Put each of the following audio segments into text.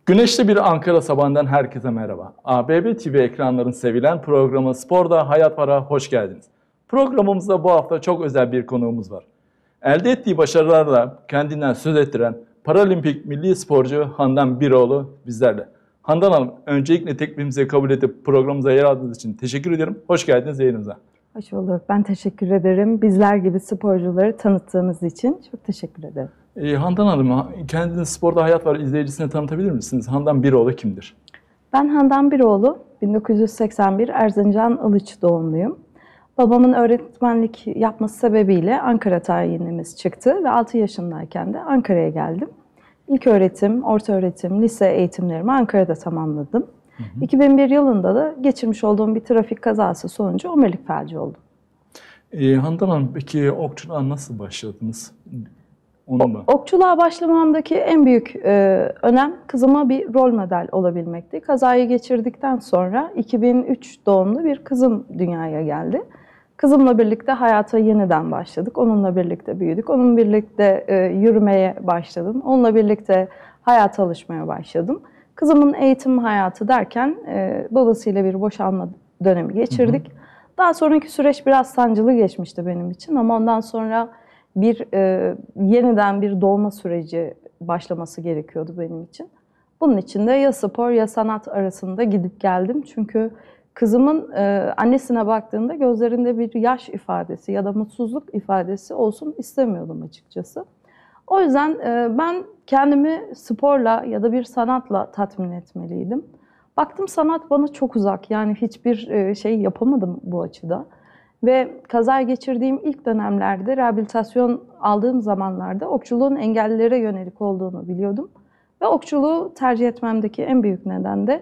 Güneşli bir Ankara sabahından herkese merhaba. ABB TV ekranların sevilen programı Sporda Hayat Var'a hoş geldiniz. Programımızda bu hafta çok özel bir konuğumuz var. Elde ettiği başarılarla kendinden söz ettiren paralimpik milli sporcu Handan Biroğlu bizlerle. Handan Hanım, öncelikle teklifimizi kabul edip programımıza yer aldığınız için teşekkür ederim. Hoş geldiniz yayınımıza. Hoş bulduk. Ben teşekkür ederim. Bizler gibi sporcuları tanıttığınız için çok teşekkür ederim. Handan Hanım, kendinizi Sporda Hayat Var izleyicisine tanıtabilir misiniz? Handan Biroğlu kimdir? Ben Handan Biroğlu, 1981 Erzincan Ilıç doğumluyum. Babamın öğretmenlik yapması sebebiyle Ankara tayinimiz çıktı ve 6 yaşındayken de Ankara'ya geldim. İlköğretim, ortaöğretim, lise eğitimlerimi Ankara'da tamamladım. 2001 yılında da geçirmiş olduğum bir trafik kazası sonucu omurilik felci oldum. Handan Hanım, peki okçuluğa nasıl başladınız? Okçuluğa başlamamdaki en büyük önem kızıma bir rol model olabilmekti. Kazayı geçirdikten sonra 2003 doğumlu bir kızım dünyaya geldi. Kızımla birlikte hayata yeniden başladık. Onunla birlikte büyüdük. Onunla birlikte yürümeye başladım. Onunla birlikte hayata alışmaya başladım. Kızımın eğitim hayatı derken babasıyla bir boşanma dönemi geçirdik. Daha sonraki süreç biraz sancılı geçmişti benim için ama ondan sonra yeniden bir doğma süreci başlaması gerekiyordu benim için. Bunun için de ya spor ya sanat arasında gidip geldim. Çünkü kızımın annesine baktığında gözlerinde bir yaş ifadesi ya da mutsuzluk ifadesi olsun istemiyordum açıkçası. O yüzden ben kendimi sporla ya da bir sanatla tatmin etmeliydim. Baktım sanat bana çok uzak, yani hiçbir şey yapamadım bu açıda. Ve kaza geçirdiğim ilk dönemlerde, rehabilitasyon aldığım zamanlarda okçuluğun engellilere yönelik olduğunu biliyordum. Ve okçuluğu tercih etmemdeki en büyük neden de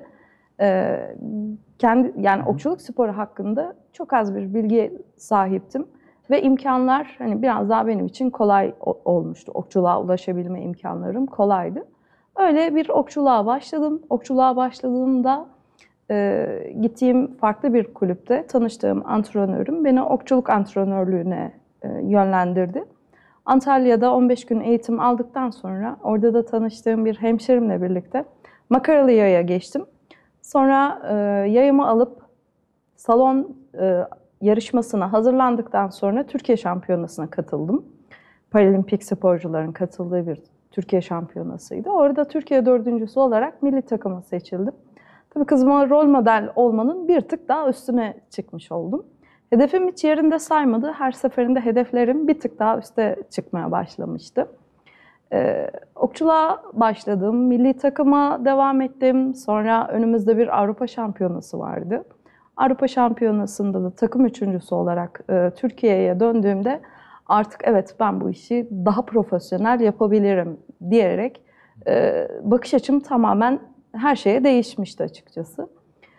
okçuluk sporu hakkında çok az bir bilgiye sahiptim. Ve imkanlar biraz daha benim için kolay olmuştu. Okçuluğa ulaşabilme imkanlarım kolaydı. Öyle bir okçuluğa başladım. Okçuluğa başladığımda gittiğim farklı bir kulüpte tanıştığım antrenörüm beni okçuluk antrenörlüğüne yönlendirdi. Antalya'da 15 gün eğitim aldıktan sonra orada da tanıştığım bir hemşerimle birlikte makaralı yaya geçtim. Sonra yayımı alıp salon yarışmasına hazırlandıktan sonra Türkiye Şampiyonası'na katıldım. Paralimpik sporcuların katıldığı bir Türkiye Şampiyonası'ydı. Orada Türkiye dördüncüsü olarak milli takıma seçildim. Tabii kızıma rol model olmanın bir tık daha üstüne çıkmış oldum. Hedefim hiç yerinde saymadı. Her seferinde hedeflerim bir tık daha üste çıkmaya başlamıştı. Okçuluğa başladım. Milli takıma devam ettim. Sonra önümüzde bir Avrupa Şampiyonası vardı. Avrupa Şampiyonası'nda da takım üçüncüsü olarak Türkiye'ye döndüğümde artık evet ben bu işi daha profesyonel yapabilirim diyerek bakış açım tamamen her şeye değişmişti açıkçası.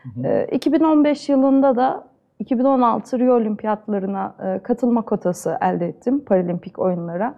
2015 yılında da 2016 Rio Olimpiyatlarına katılma kotası elde ettim paralimpik oyunlara.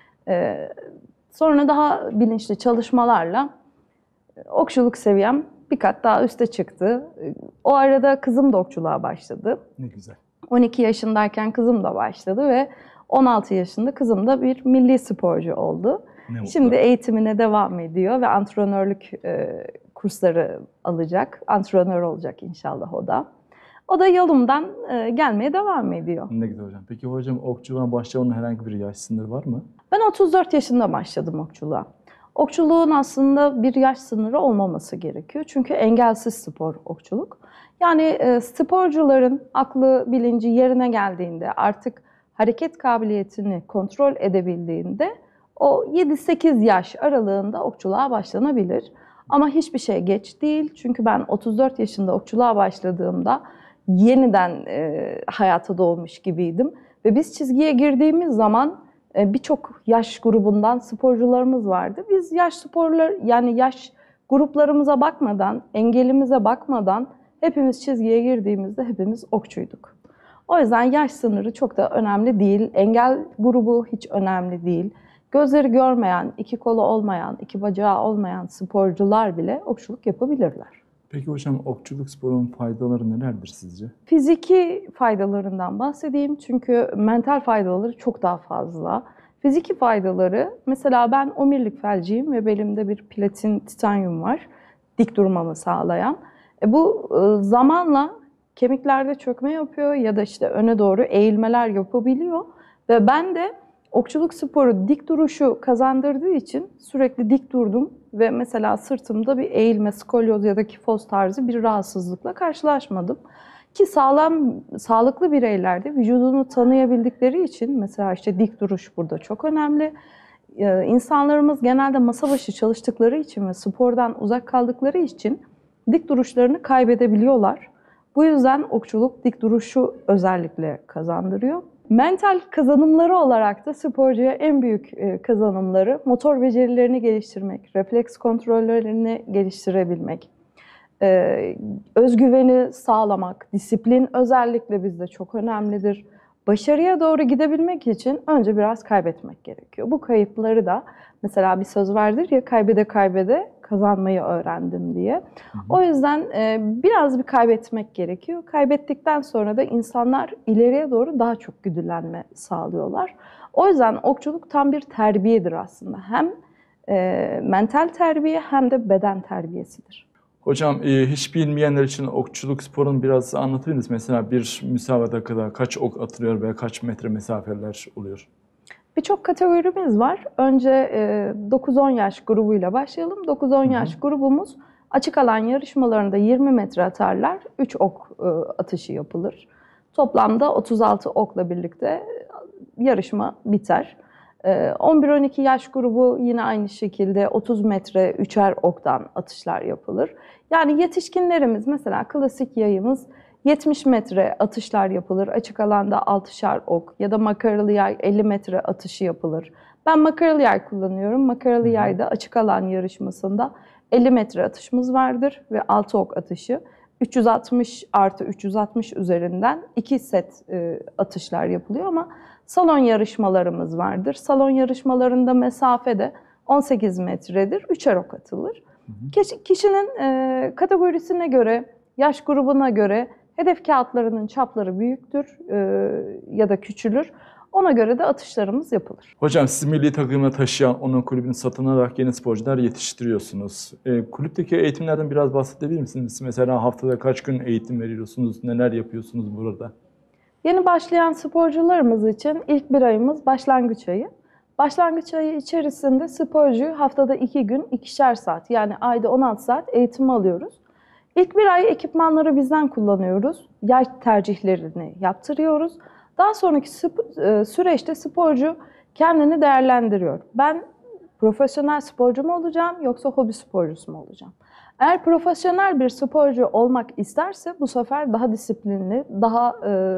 Sonra daha bilinçli çalışmalarla okçuluk seviyem bir kat daha üste çıktı. O arada kızım da okçuluğa başladı. Ne güzel. 12 yaşındayken kızım da başladı ve 16 yaşında kızım da bir milli sporcu oldu. Şimdi eğitimine devam ediyor ve antrenörlük kursları alacak. Antrenör olacak inşallah o da. O da yolumdan gelmeye devam ediyor. Ne güzel hocam. Peki hocam, okçuluğa başlamanın herhangi bir yaş sınırı var mı? Ben 34 yaşında başladım okçuluğa. Okçuluğun aslında bir yaş sınırı olmaması gerekiyor. Çünkü engelsiz spor okçuluk. Yani sporcuların aklı, bilinci yerine geldiğinde, artık hareket kabiliyetini kontrol edebildiğinde o 7-8 yaş aralığında okçuluğa başlanabilir. Ama hiçbir şey geç değil. Çünkü ben 34 yaşında okçuluğa başladığımda yeniden hayata doğmuş gibiydim. Ve biz çizgiye girdiğimiz zaman birçok yaş grubundan sporcularımız vardı. Biz yaş gruplarımıza bakmadan, engelimize bakmadan hepimiz çizgiye girdiğimizde hepimiz okçuyduk. O yüzden yaş sınırı çok da önemli değil. Engel grubu hiç önemli değil. Gözleri görmeyen, iki kolu olmayan, iki bacağı olmayan sporcular bile okçuluk yapabilirler. Peki hocam, okçuluk sporunun faydaları nelerdir sizce? Fiziki faydalarından bahsedeyim çünkü mental faydaları çok daha fazla. Fiziki faydaları, mesela ben omurilik felciyim ve belimde bir platin titanyum var. dik durmamı sağlayan. Bu zamanla kemiklerde çökme yapıyor ya da işte öne doğru eğilmeler yapabiliyor. Ve ben de okçuluk sporu dik duruşu kazandırdığı için sürekli dik durdum ve mesela sırtımda bir eğilme, skolyoz ya da kifoz tarzı bir rahatsızlıkla karşılaşmadım. Ki sağlıklı bireylerde vücudunu tanıyabildikleri için mesela işte dik duruş burada çok önemli. İnsanlarımız genelde masa başı çalıştıkları için ve spordan uzak kaldıkları için dik duruşlarını kaybedebiliyorlar. Bu yüzden okçuluk dik duruşu özellikle kazandırıyor. Mental kazanımları olarak da sporcuya en büyük kazanımları motor becerilerini geliştirmek, refleks kontrollerini geliştirebilmek, özgüveni sağlamak, disiplin özellikle bizde çok önemlidir. Başarıya doğru gidebilmek için önce biraz kaybetmek gerekiyor. Bu kayıpları da mesela bir söz vardır ya, kaybede kaybede kazanmayı öğrendim diye. O yüzden biraz bir kaybetmek gerekiyor. Kaybettikten sonra da insanlar ileriye doğru daha çok güdülenme sağlıyorlar. O yüzden okçuluk tam bir terbiyedir aslında. Hem mental terbiye hem de beden terbiyesidir. Hocam hiç bilmeyenler için okçuluk sporunu biraz anlatır mısınız? Mesela bir müsabakada kaç ok atılıyor veya kaç metre mesafeler oluyor? Birçok kategorimiz var. Önce 9-10 yaş grubuyla başlayalım. 9-10 yaş grubumuz açık alan yarışmalarında 20 metre atarlar. 3 ok atışı yapılır. Toplamda 36 okla birlikte yarışma biter. 11-12 yaş grubu yine aynı şekilde 30 metre 3'er oktan atışlar yapılır. Yani yetişkinlerimiz mesela klasik yayımız 70 metre atışlar yapılır. Açık alanda 6'şar ok ya da makaralı yay 50 metre atışı yapılır. Ben makaralı yay kullanıyorum. Makaralı yayda açık alan yarışmasında 50 metre atışımız vardır ve 6 ok atışı. 360 artı 360 üzerinden 2 set atışlar yapılıyor ama salon yarışmalarımız vardır. Salon yarışmalarında mesafe de 18 metredir. 3'er ok atılır. Kişinin kategorisine göre, yaş grubuna göre hedef kağıtlarının çapları büyüktür ya da küçülür. Ona göre de atışlarımız yapılır. Hocam siz milli takıma taşıyan onun kulübünü satın alarak yeni sporcular yetiştiriyorsunuz. Kulüpteki eğitimlerden biraz bahsedebilir misiniz? Mesela haftada kaç gün eğitim veriyorsunuz? Neler yapıyorsunuz burada? Yeni başlayan sporcularımız için ilk bir ayımız başlangıç ayı. Başlangıç ayı içerisinde sporcuyu haftada 2 gün 2'şer saat yani ayda 16 saat eğitim alıyoruz. İlk bir ay ekipmanları bizden kullanıyoruz. Yay tercihlerini yaptırıyoruz. Daha sonraki süreçte sporcu kendini değerlendiriyor. Ben profesyonel sporcu mu olacağım yoksa hobi sporcusu mu olacağım? Eğer profesyonel bir sporcu olmak isterse bu sefer daha disiplinli, daha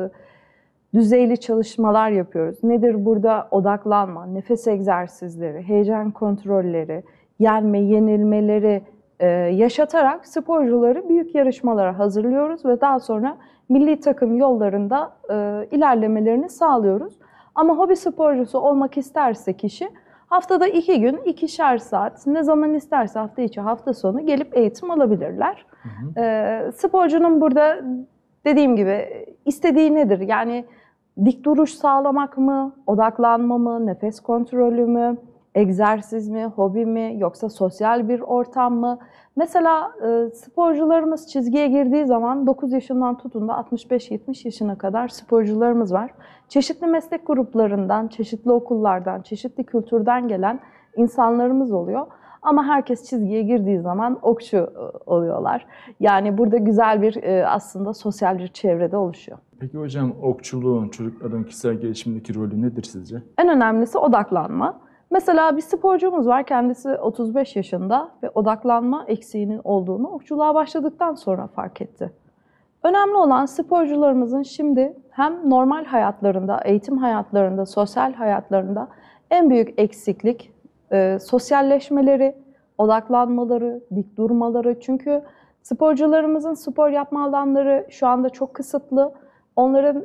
düzeyli çalışmalar yapıyoruz. Nedir burada? Odaklanma, nefes egzersizleri, heyecan kontrolleri, yenme, yenilmeleri yaşatarak sporcuları büyük yarışmalara hazırlıyoruz ve daha sonra milli takım yollarında ilerlemelerini sağlıyoruz. Ama hobi sporcusu olmak isterse kişi haftada 2 gün 2'şer saat ne zaman isterse hafta içi hafta sonu gelip eğitim alabilirler. Sporcunun burada dediğim gibi istediği nedir? Yani dik duruş sağlamak mı, odaklanma mı, nefes kontrolü mü, egzersiz mi, hobi mi yoksa sosyal bir ortam mı? Mesela sporcularımız çizgiye girdiği zaman 9 yaşından tutun da 65-70 yaşına kadar sporcularımız var. Çeşitli meslek gruplarından, çeşitli okullardan, çeşitli kültürden gelen insanlarımız oluyor. Ama herkes çizgiye girdiği zaman okçu oluyorlar. Yani burada güzel bir aslında sosyal bir çevrede oluşuyor. Peki hocam okçuluğun çocukların kişisel gelişimindeki rolü nedir sizce? En önemlisi odaklanma. Mesela bir sporcumuz var, kendisi 35 yaşında ve odaklanma eksiğinin olduğunu okçuluğa başladıktan sonra fark etti. Önemli olan sporcularımızın şimdi hem normal hayatlarında, eğitim hayatlarında, sosyal hayatlarında en büyük eksiklik sosyalleşmeleri, odaklanmaları, dik durmaları. Çünkü sporcularımızın spor yapma alanları şu anda çok kısıtlı. Onların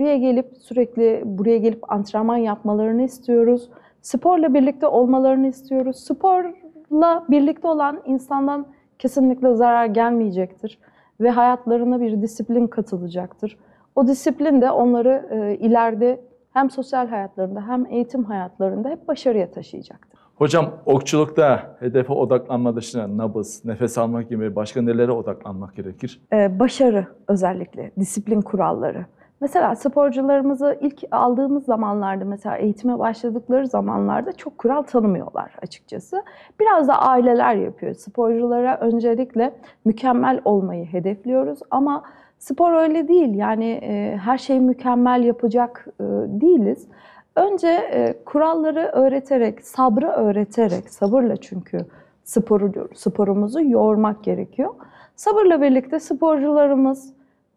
sürekli buraya gelip antrenman yapmalarını istiyoruz. Sporla birlikte olmalarını istiyoruz. Sporla birlikte olan insandan kesinlikle zarar gelmeyecektir ve hayatlarına bir disiplin katılacaktır. O disiplin de onları ileride hem sosyal hayatlarında hem eğitim hayatlarında hep başarıya taşıyacaktır. Hocam okçulukta hedefe odaklanma dışında nabız, nefes almak gibi başka nelere odaklanmak gerekir? Başarı özellikle, disiplin kuralları. Mesela sporcularımızı ilk aldığımız zamanlarda, mesela eğitime başladıkları zamanlarda çok kural tanımıyorlar açıkçası. Biraz da aileler yapıyor. Sporculara öncelikle mükemmel olmayı hedefliyoruz ama spor öyle değil. Yani her şeyi mükemmel yapacak değiliz. Önce kuralları öğreterek, sabrı öğreterek, sabırla çünkü sporumuzu yoğurmak gerekiyor. Sabırla birlikte sporcularımız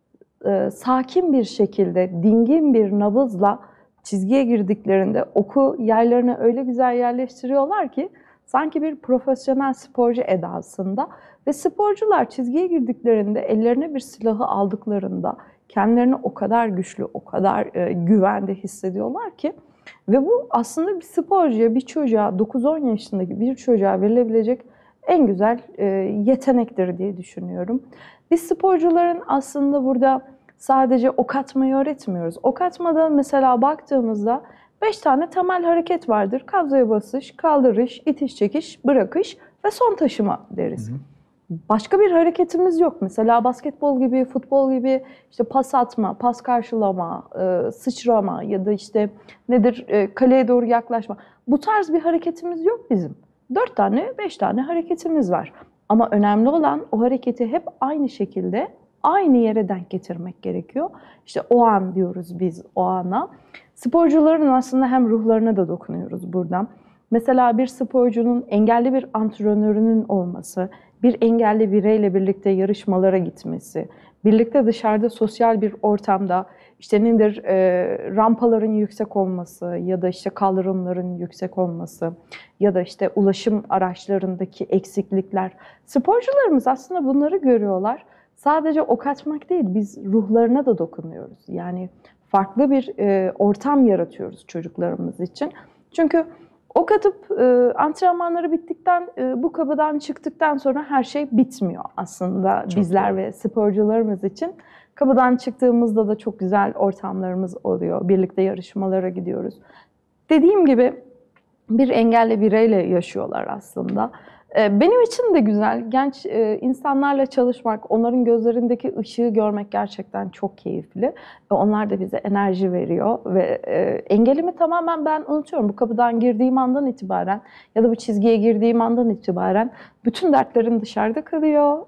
sakin bir şekilde, dingin bir nabızla çizgiye girdiklerinde oku yerlerine öyle güzel yerleştiriyorlar ki sanki bir profesyonel sporcu edasında ve sporcular çizgiye girdiklerinde, ellerine bir silahı aldıklarında kendilerini o kadar güçlü, o kadar güvende hissediyorlar ki ve bu aslında bir sporcuya, bir çocuğa, 9-10 yaşındaki bir çocuğa verilebilecek en güzel yetenektir diye düşünüyorum. Biz sporcuların aslında burada sadece ok atmayı öğretmiyoruz. Ok atmada mesela baktığımızda 5 tane temel hareket vardır. Kabzaya basış, kaldırış, itiş çekiş, bırakış ve son taşıma deriz. Hı hı. Başka bir hareketimiz yok. Mesela basketbol gibi, futbol gibi işte pas atma, pas karşılama, sıçrama ya da işte nedir kaleye doğru yaklaşma. Bu tarz bir hareketimiz yok bizim. 4 tane, 5 tane hareketimiz var. Ama önemli olan o hareketi hep aynı şekilde, aynı yere denk getirmek gerekiyor. İşte o an diyoruz biz o ana. Sporcuların aslında hem ruhlarına da dokunuyoruz buradan. Mesela bir sporcunun engelli bir antrenörünün olması, bir engelli bireyle birlikte yarışmalara gitmesi, birlikte dışarıda sosyal bir ortamda işte nedir rampaların yüksek olması ya da işte kaldırımların yüksek olması ya da işte ulaşım araçlarındaki eksiklikler. Sporcularımız aslında bunları görüyorlar. Sadece ok atmak değil, biz ruhlarına da dokunuyoruz. Yani farklı bir ortam yaratıyoruz çocuklarımız için. Çünkü ok atıp antrenmanları bittikten, bu kapıdan çıktıktan sonra her şey bitmiyor aslında çok bizler doğru. Ve sporcularımız için. Kapıdan çıktığımızda da çok güzel ortamlarımız oluyor. Birlikte yarışmalara gidiyoruz. Dediğim gibi bir engelli bireyle yaşıyorlar aslında. Benim için de güzel. Genç insanlarla çalışmak, onların gözlerindeki ışığı görmek gerçekten çok keyifli. Onlar da bize enerji veriyor ve engelimi tamamen ben unutuyorum. Bu kapıdan girdiğim andan itibaren ya da bu çizgiye girdiğim andan itibaren bütün dertlerim dışarıda kalıyor.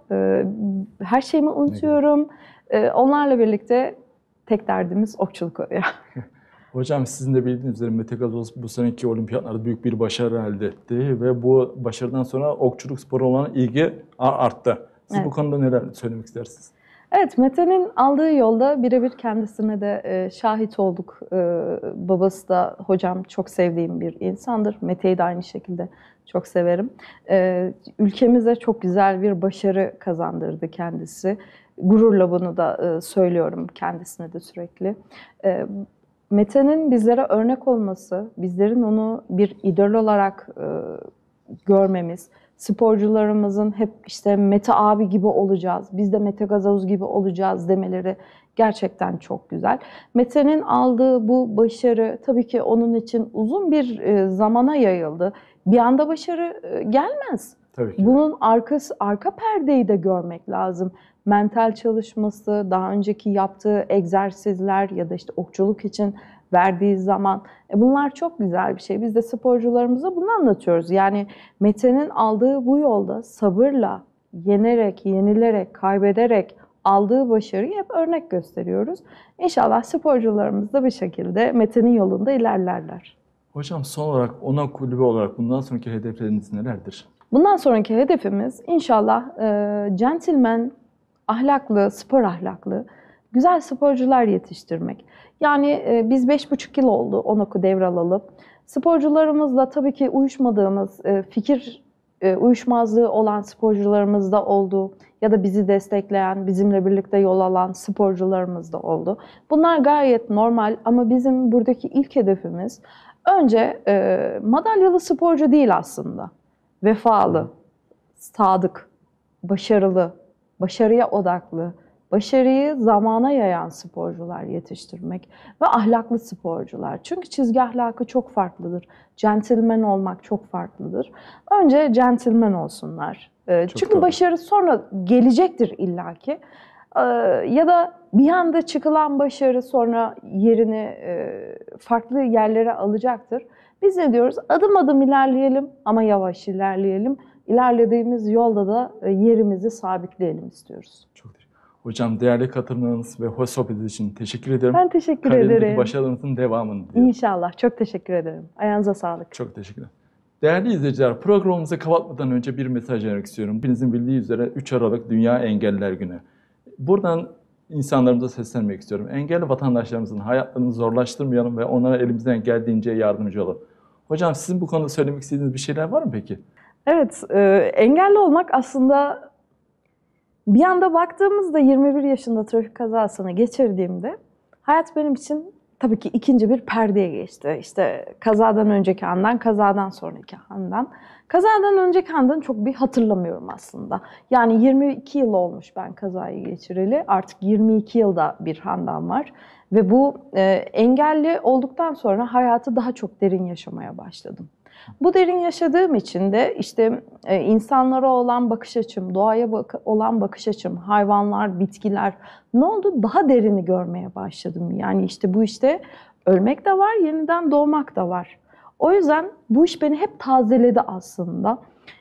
Her şeyimi unutuyorum. Onlarla birlikte tek derdimiz okçuluk oluyor. Hocam sizin de bildiğiniz üzere Mete Gazoz bu seneki olimpiyatlarda büyük bir başarı elde etti ve bu başarıdan sonra okçuluk sporu olan ilgi arttı. Siz evet. Bu konuda neler söylemek istersiniz? Evet, Mete'nin aldığı yolda birebir kendisine de şahit olduk. Babası da hocam çok sevdiğim bir insandır. Mete'yi de aynı şekilde çok severim. Ülkemize çok güzel bir başarı kazandırdı kendisi. Gururla bunu da söylüyorum kendisine de sürekli. Mete'nin bizlere örnek olması, bizlerin onu bir idol olarak görmemiz, sporcularımızın hep işte Mete abi gibi olacağız, biz de Mete Gazoz gibi olacağız demeleri gerçekten çok güzel. Mete'nin aldığı bu başarı tabii ki onun için uzun bir zamana yayıldı. Bir anda başarı gelmez. Tabii ki. Bunun arka perdeyi de görmek lazım. Mental çalışması, daha önceki yaptığı egzersizler ya da işte okçuluk için verdiği zaman bunlar çok güzel bir şey. Biz de sporcularımıza bunu anlatıyoruz. Yani Mete'nin aldığı bu yolda sabırla, yenerek, yenilerek, kaybederek aldığı başarıyı hep örnek gösteriyoruz. İnşallah sporcularımız da bir şekilde Mete'nin yolunda ilerlerler. Hocam son olarak ona kulübü olarak bundan sonraki hedefleriniz nelerdir? Bundan sonraki hedefimiz inşallah centilmen, ahlaklı, spor ahlaklı, güzel sporcular yetiştirmek. Yani biz 5,5 yıl oldu ONOK'u devralalı. Sporcularımızla tabii ki uyuşmadığımız, fikir uyuşmazlığı olan sporcularımız da oldu. Ya da bizi destekleyen, bizimle birlikte yol alan sporcularımız da oldu. Bunlar gayet normal ama bizim buradaki ilk hedefimiz önce madalyalı sporcu değil aslında. Vefalı, sadık, başarılı, başarıya odaklı, başarıyı zamana yayan sporcular yetiştirmek ve ahlaklı sporcular. Çünkü çizgi ahlakı çok farklıdır. Centilmen olmak çok farklıdır. Önce centilmen olsunlar. Çünkü doğru. başarı sonra gelecektir illaki. Ya da bir anda çıkılan başarı sonra yerini farklı yerlere alacaktır. Biz ne diyoruz? Adım adım ilerleyelim ama yavaş ilerleyelim. İlerlediğimiz yolda da yerimizi sabitleyelim istiyoruz. Çok teşekkür ederim. Hocam değerli katılımlarınız ve hoş sohbetiniz için teşekkür ederim. Ben teşekkür Kariyerinizdeki ederim. başarılarınızın devamını diliyorum. İnşallah. Çok teşekkür ederim. Ayağınıza sağlık. Çok teşekkürler. Değerli izleyiciler, programımızı kapatmadan önce bir mesaj vermek istiyorum. Hepinizin bildiği üzere 3 Aralık Dünya Engelliler Günü. Buradan insanlarımıza seslenmek istiyorum. Engelli vatandaşlarımızın hayatlarını zorlaştırmayalım ve onlara elimizden geldiğince yardımcı olalım. Hocam sizin bu konuda söylemek istediğiniz bir şeyler var mı peki? Evet, engelli olmak aslında bir anda baktığımızda 21 yaşında trafik kazasını geçirdiğimde hayat benim için tabii ki ikinci bir perdeye geçti. İşte kazadan önceki andan, kazadan sonraki andan. Kazadan önceki andan çok bir hatırlamıyorum aslında. Yani 22 yıl olmuş ben kazayı geçireli. Artık 22 yılda bir handan var. Ve bu engelli olduktan sonra hayatı daha çok derin yaşamaya başladım. Bu derin yaşadığım için de işte insanlara olan bakış açım, doğaya olan bakış açım, hayvanlar, bitkiler ne oldu? Daha derini görmeye başladım. Yani işte bu işte ölmek de var, yeniden doğmak da var. O yüzden bu iş beni hep tazeledi aslında.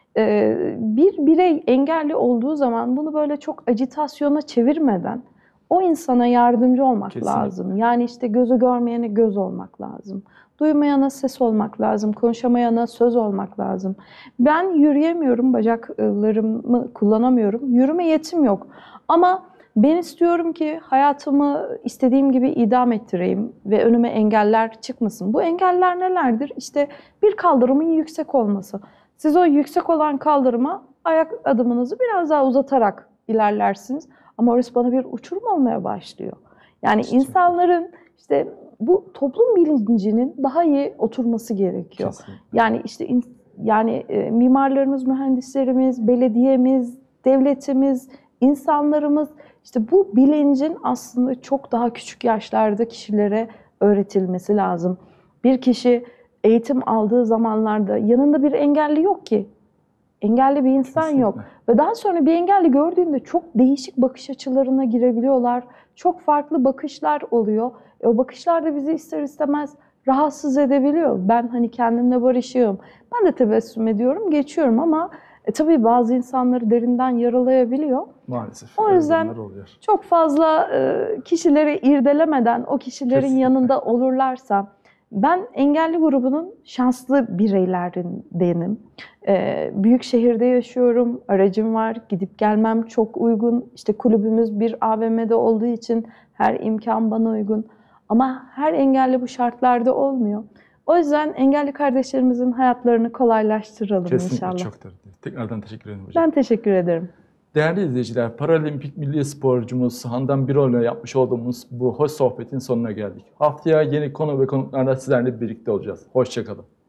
Bir birey engelli olduğu zaman bunu böyle çok acitasyona çevirmeden o insana yardımcı olmak Kesinlikle. lazım. Yani işte gözü görmeyene göz olmak lazım. Duymayana ses olmak lazım, konuşamayana söz olmak lazım. Ben yürüyemiyorum, bacaklarımı kullanamıyorum. Yürüme yetim yok. Ama ben istiyorum ki hayatımı istediğim gibi idam ettireyim ve önüme engeller çıkmasın. Bu engeller nelerdir? İşte bir kaldırımın yüksek olması. Siz o yüksek olan kaldırıma ayak adımınızı biraz daha uzatarak ilerlersiniz. Ama orası bana bir uçurum olmaya başlıyor. Yani insanların işte bu toplum bilincinin daha iyi oturması gerekiyor. Kesinlikle. Yani işte mimarlarımız, mühendislerimiz, belediyemiz, devletimiz, insanlarımız işte bu bilincin aslında çok daha küçük yaşlarda kişilere öğretilmesi lazım. Bir kişi eğitim aldığı zamanlarda yanında bir engelli yok ki. Engelli bir insan Kesinlikle. yok. Ve daha sonra bir engelli gördüğünde çok değişik bakış açılarına girebiliyorlar. Çok farklı bakışlar oluyor. O bakışlar da bizi ister istemez rahatsız edebiliyor. Ben hani kendimle barışığım. Ben de tebessüm ediyorum, geçiyorum ama tabii bazı insanları derinden yaralayabiliyor. Maalesef. O öyle yüzden durumlar oluyor. çok fazla kişileri irdelemeden o kişilerin Kesinlikle. yanında olurlarsa, ben engelli grubunun şanslı bireylerindenim. Büyük şehirde yaşıyorum, aracım var, gidip gelmem çok uygun. İşte kulübümüz bir AVM'de olduğu için her imkan bana uygun. Ama her engelli bu şartlarda olmuyor. O yüzden engelli kardeşlerimizin hayatlarını kolaylaştıralım Kesinlikle inşallah. çok tabii. Tekrardan teşekkür ederim hocam. Ben teşekkür ederim. Değerli izleyiciler, Paralimpik milli sporcumuz Handan Birol ile yapmış olduğumuz bu hoş sohbetin sonuna geldik. Haftaya yeni konu ve konuklarla sizlerle birlikte olacağız. Hoşça kalın.